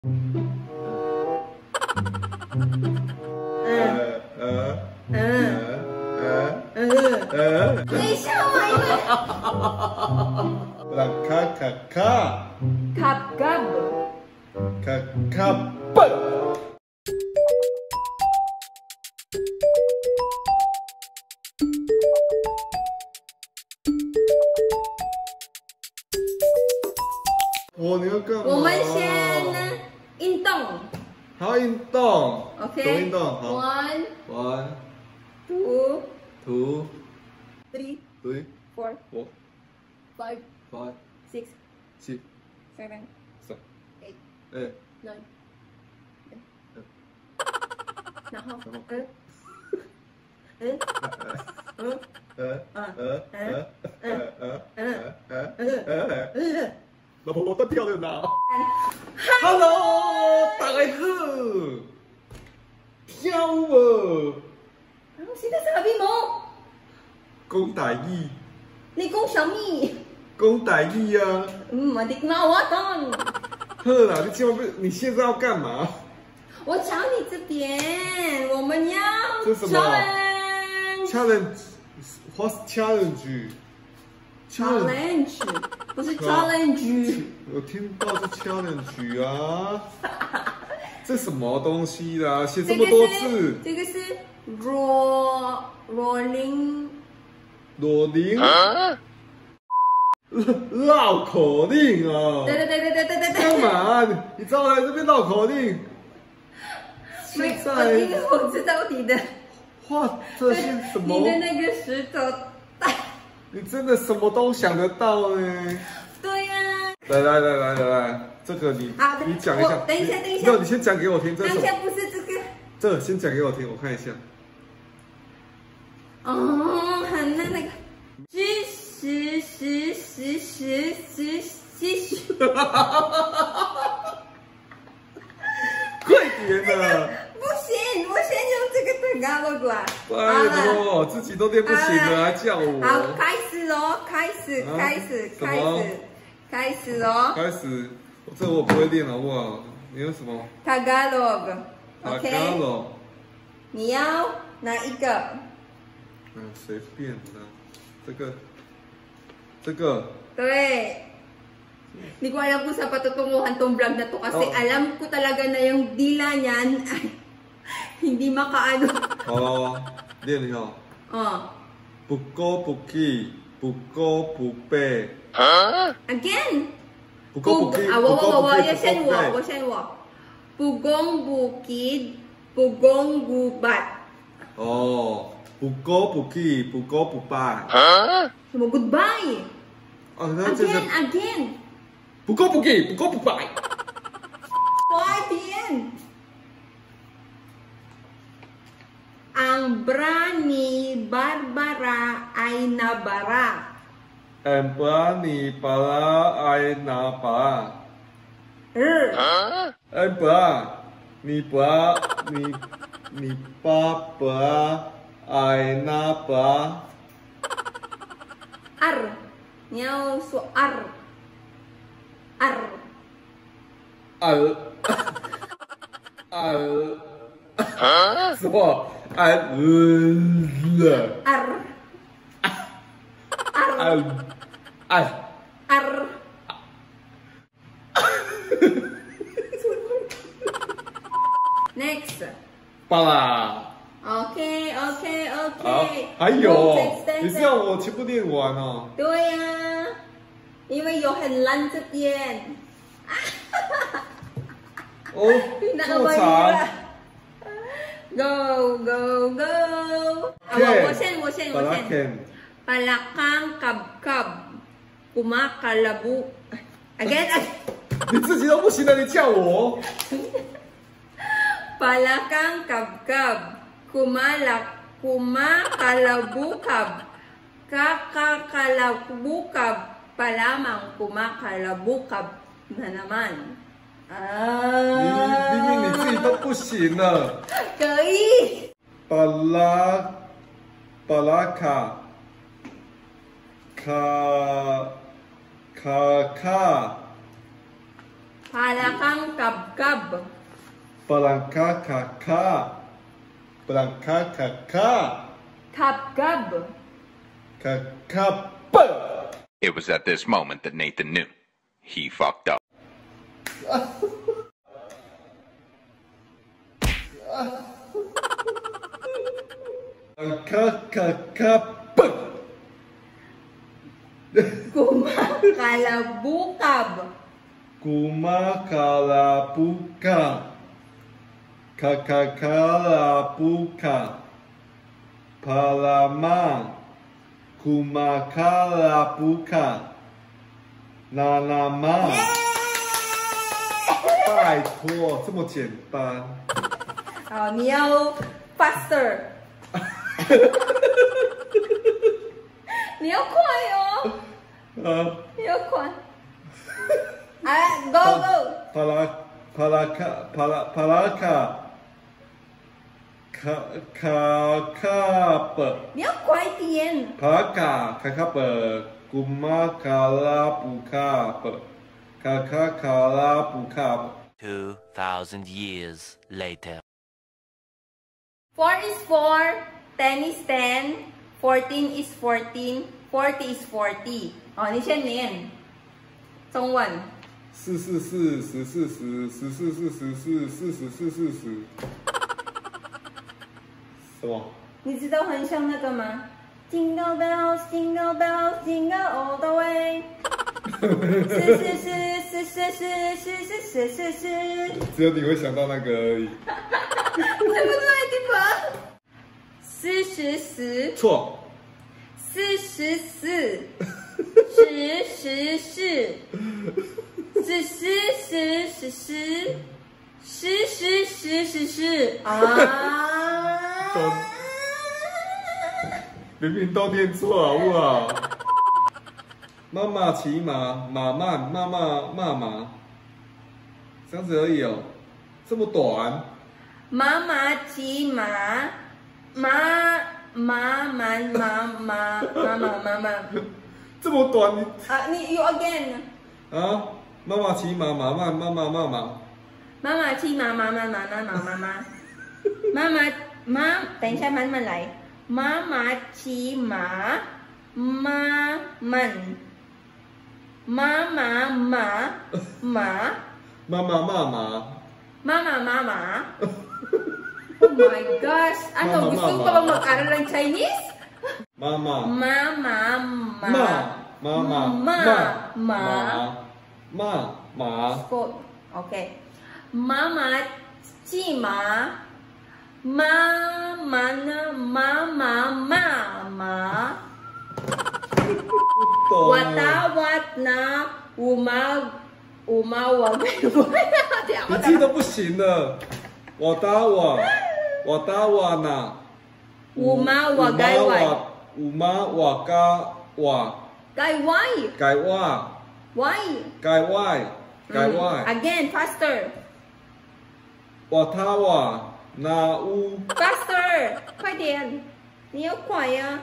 等一下嘛，因为。 啦卡卡卡。 Kap-kap. 卡卡笨。哦，你要干嘛？ 我们先运动。 好，运动。 OK。 怎么运动？好。One, two, three, four, five, six, seven, eight, nine. 然后老婆，我断掉了呢。Hello， 大家好，跳舞。 现在是何必梦？ 讲台语。 你讲什么？ 讲台语啊。 我的妈，我懂。 好啦，你千万不，你现在要干嘛？ 我找你这边，我们要这是什么 ？Challenge。What's challenge？Challenge 不是 challenge。 我听到是 challenge 啊。这什么东西啦？写这么多字。 这个是 rolling。 绕口令哦。 对。 干嘛？你找我来这边绕口令？现在我知道你的。 哇，这是什么？ 你的那个石头袋。 你真的什么都想得到呢。 对呀。 来，这个你讲一下。 等一下。 没有，你先讲给我听。 等一下不是这个。 这个先讲给我听，我看一下。 哦，很那个。 快点啊！ 不行，我先用这个蛋糕过来。 拜托，自己都练不行了，还叫我。 好，开始喽！开始喽！ 开始，这个我不会练，好不好？你有什么 ？Tagalog。OK。你要哪一个？ 随便啦。这个。对。 Hindi ko alam kung sa patutunguhan tong vlog na to kasi alam ko talaga na yung dila niyan ay hindi makaano. 练一下。不高不低，不高不背。 Again。 不高不低，不高不低， 我先我。Pugong bukid, pugong gubat。 不高不低，不高不拜。 什么 goodbye？ Again。 不够不给，不够不拜。 快点！ Ang bra ni Barbara ay nabara. Ang bra ni Barbara ay nabara. Ang bra ni Barbara ay nabara. R， 你要说 R。 什么 ？Next。 巴拉。 OK。 还有，你是要我全部练完哦？ 对呀，因为有很烂这边。 这么长。 Go。我先。Palakang kabkab, kumakalabu. Again。 你自己都不行了，你叫我。 Palakang kabkab, kumakalabukab, kakakalabukab, palamang kumakalabukab na naman。 明明你自己都不行了。 可以。 巴拉卡卡 Palakang kabkab. Balangkakaka. Balangkakaka. Kabkab. Kakap. It was at this moment that Nathan knew. He fucked up. Kakakap. Kumakalabukab. Kumakalapuka. Kakakalapuka. Palama. Kumakalapuka. Nanama. 拜托，这么简单。 好，你要 faster。你要快哦。你要快。哎 ，go go。 Kakap。 你要快点。 kakap kumakalapukap kakakalapukap 2,000 years later. 4 is 4, 10 is 10, 14 is 14, 40 is 40. 哦，你先念。中文。 444144414444444什么？ 你知道很像那个吗 ？Jingle bells, jingle bells, jingle all the way. 44444444444。 只有你会想到那个而已。 对不对，地方？44。 错。 44。44啊！ 明明都念错好不好？妈妈骑马，马慢，妈妈，这样子而已哦，这么短。 妈妈骑马，妈， 这么短你啊，你 you again 啊？妈妈骑马，马慢，妈妈。 妈妈骑马，妈，等一下慢慢来。妈妈骑马，妈慢，妈妈马。Oh my gosh! Ano, gusto ko bang mag-aral ng Chinese? Mama. Okay. Mama 骑马，妈妈。Watawat na umawag. 你记都不行了。我打瓦那。 Umawagay. 改 Y。 Again, faster. 我打瓦那乌。 Faster， 快点，你要快呀！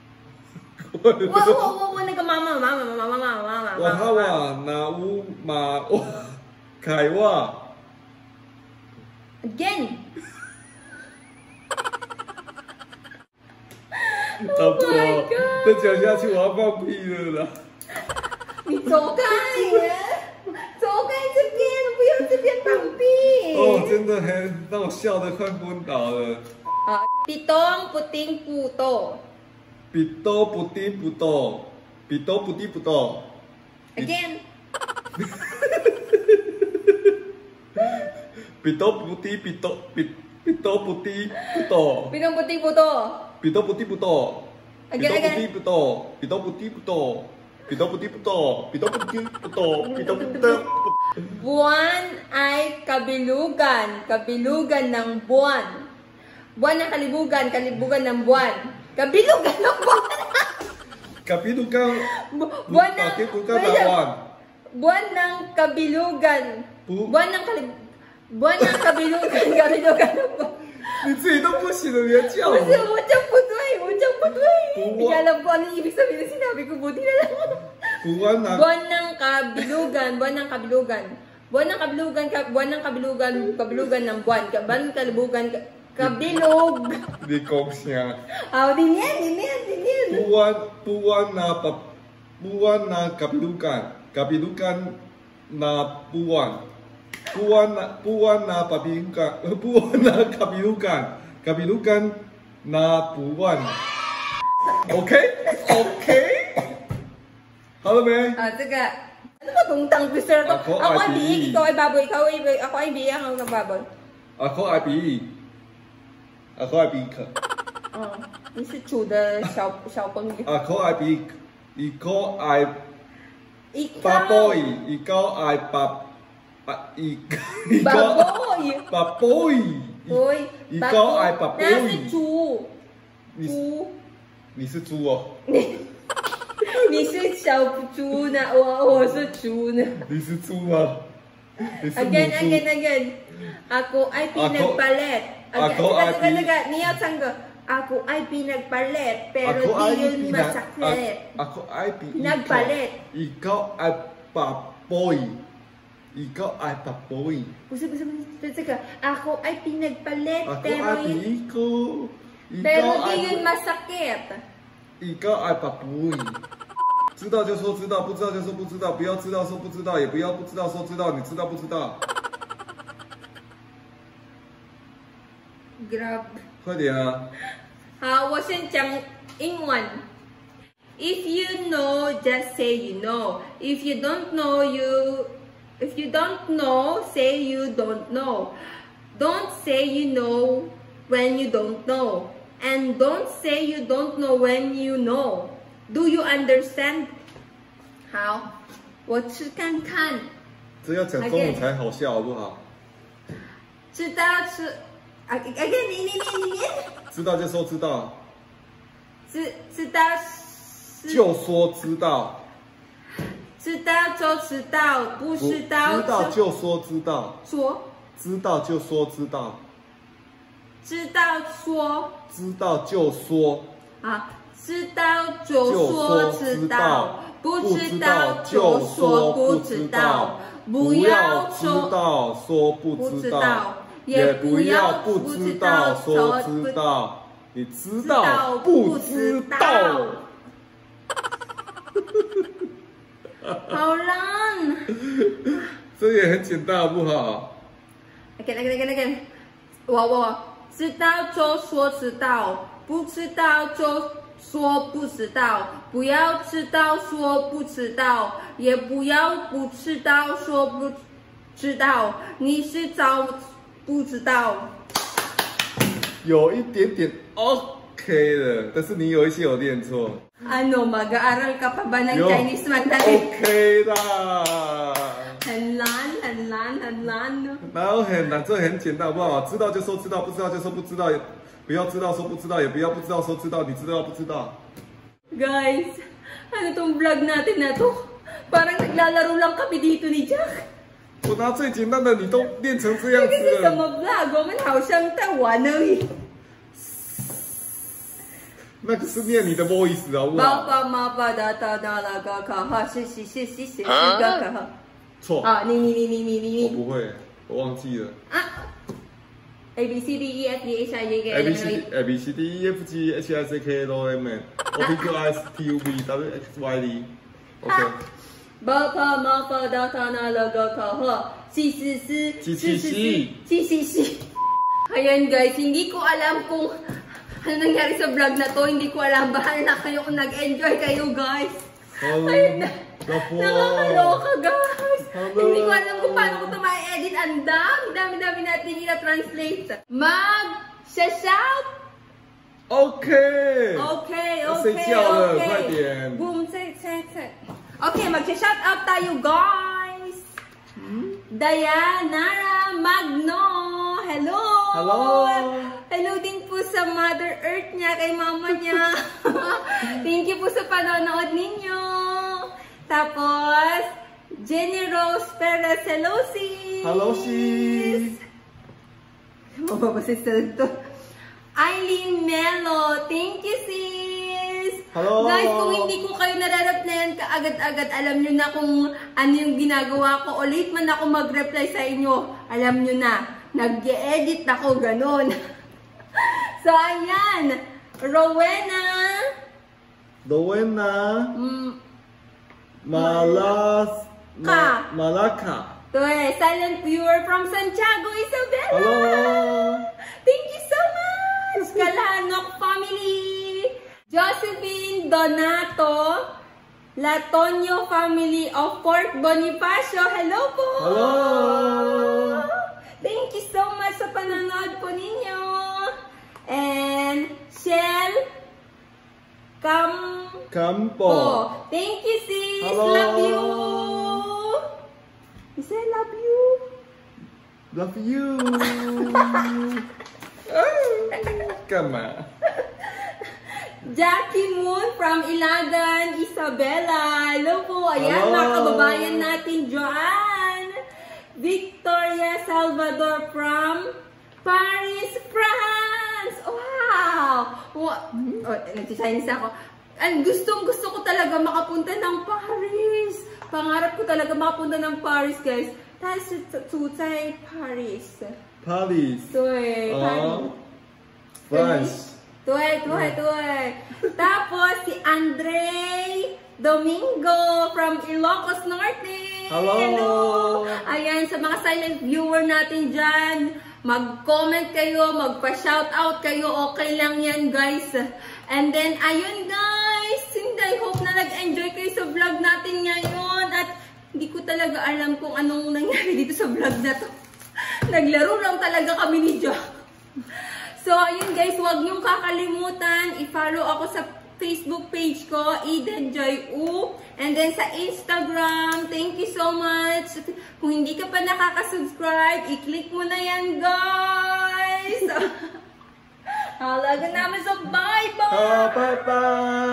我那个妈妈。 我打瓦那乌马改瓦。 Again。 老婆，再讲下去我要放屁了啦！ 你走开走开这边，不要这边放屁。 哦，真的很让我笑得快昏倒了。 Pitong puting puto. Pito puti puto. Again. Pito puti puto. Pitong puti puto. Again. Buwan ay kabilugan. Kabilugan ng buwan. Buwan ng kalibugan. Kalibugan ng buwan. Kabilugan ng buwan. Kabilugan. Buwan ng kabilugan. Buwan ng kabilugan. Kabilugan ng buwan. 你自己都不行了，你还叫我？ 不是，我讲不对。Hindi alam ko ano ibig sabihin na sinabi ko. Buti na lang. Buwan ng kabilugan. Buwan ng kabilugan, buwan ng kabilugan, kabilugan ng buwan. Buwan ng kabilugan, kabilog. Di kong siya. Din yan. Buwan na kabilugan. Kabilugan na buwan. Buwan na kabilugan. Kabilugan na buwan. OK？ 好了没？ 这个ano ba itong tongue twister to? Ako ay biig, ikaw ay baboy. Ako ay biig, ako ay baboy. Ako ay biig. Ako ay biig. 你是煮的小朋友。 Ako ay biig. Ikaw ay baboy. Ikaw ay baboy. Ikaw ay baboy. 那是猪。 你是猪哦。 你是小猪呢，我是猪呢。 你是猪啊。 Again. Ako ay pinagpalit. Teka, niya sangga. Ako ay pinagpalit, pero di yun masakit. Ako ay pinagpalit. Ikaw ay baboy. Ikaw ay baboy. 不是，这个 ako ay pinagpalit, Ako pero ay yun, Ikaw pero di ay yun masakit. Ikaw ay baboy. 知道就说知道，不知道就说不知道，不要知道说不知道，也不要不知道说知道，你知道不知道？ Grab. 快点啊！ 好，我先讲英文。If you know, just say you know. If you don't know, say you don't know. Don't say you know when you don't know, and don't say you don't know when you know. Do you understand? 好，我吃看看。 这要讲中文才好笑，好不好？ 知道吃。Again， 你。 知道就说知道。 知道就说知道。 知道就知道，不知道。 知道就说知道。 说。 知道就说知道。 知道说。 知道就说。 啊，知道就说知道，不知道就说不知道，不要知道说不知道。也不要不知道说知道，你知道不知道？ 好烂！ 这也很简单，好不好 ？Again，我知道就说知道，不知道就说不知道，不要知道说不知道，也不要不知道说不知道，你是找。不知道， 有一点点 OK 的，但是你有一些有练错。 Ano, mag-aaral ka pa ba ng Chinese madali? OK 的。 很难。 哪有很难？这很简单，好不好？知道就说知道，不知道就说不知道，不要知道说不知道，也不要不知道说知道，你知道不知道 ？Guys, ano tong vlog natin na to? Parang naglalaro lang kami dito ni Jack. 我拿最简单的，你都练成这样子了。 这是什么 vlog？ 我们好像在玩而已。 那个是念你的 voice 好不好？ 妈爸哒哒哒啦个可哈是个可哈。 错。 啊，你。 我不会，我忘记了。 啊。A B C D E F G H I J K L A B C D E F G H I J K L M N O P Q R S T U V W X Y Z。OK。 爸爸妈妈哒哒那了个可哈C。Ayan guys, hindi ko alam kung ano nangyari sa vlog na to. Hindi ko alam. Bahala na kayo kung nag-enjoy kayo guys. Ayun na. Nakakaloka guys. Hindi ko alam kung paano ko ito ma-edit. Ang dami natin ina-translate. Mag-shout. OK. 睡觉了，快点。 Boom, say. Okay, mag-shout out tayo guys. Dayanara Magno. Hello din po sa Mother Earth niya, kay mama niya. Thank you po sa panonood ninyo. Tapos, Jenny Rose Perez. Hello sis. Hello sis. Mababasis na ito. Eileen Melo. Thank you sis. Hello. Guys, kung hindi ko kayo nare-replyan kaagad-agad, alam nyo na kung ano yung ginagawa ko. O late man ako mag-reply sa inyo, alam nyo na, nag-edit ako, ganun. So, ayan. Rowena. Malaka. Silent viewer from Santiago, Isabela. Hello. Thank you so much. Kalanok family. Josephine Donato. Latonio family of Fort Bonifacio. Hello po. Hello. Thank you so much sa panonood po ninyo. And Shell Campo. Thank you, sis. Hello. Love you. You say love you. Love you. Come on. Jackie Moon from Ilagan, Isabela. Hello po. Ayan, Hello. mga kababayan natin dyan. Victoria Salvador from Paris, France. Wow. Nag-Chinese ako. And gustong-gusto ko talaga makapunta ng Paris. Pangarap ko talaga makapunta ng Paris, guys. Paris. Paris. France. Tapos si Andre Domingo from Ilocos Norte. Hello. Ayan, sa mga silent viewer natin dyan, mag-comment kayo, magpa-shoutout kayo, okay lang yan, guys. And then, ayun, guys, I hope na nag-enjoy kayo sa vlog natin ngayon. At hindi ko talaga alam kung anong nangyari dito sa vlog na to. Naglaro lang talaga kami ni Jo. So, ayun guys, huwag niyong kakalimutan, i-follow ako sa Facebook page ko, Eden Joy U. And then sa Instagram, thank you so much. Kung hindi ka pa nakaka-subscribe, i-click mo na yan, guys. Halaga naman sa bye-bye! Bye-bye!